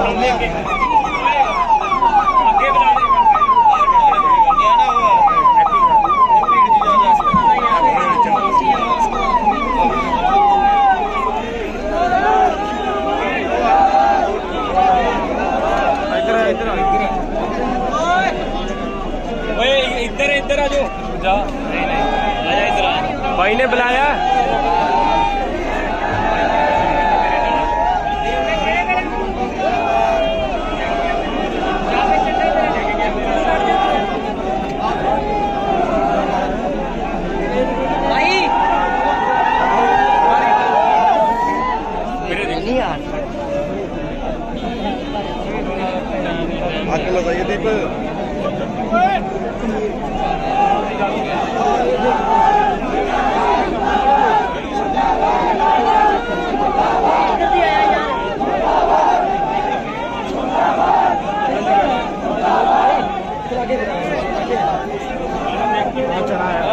इधर आ जाओ जा। नहीं इधर भाई ने बुलाया। आगे लगाइए दीप। चढ़ा है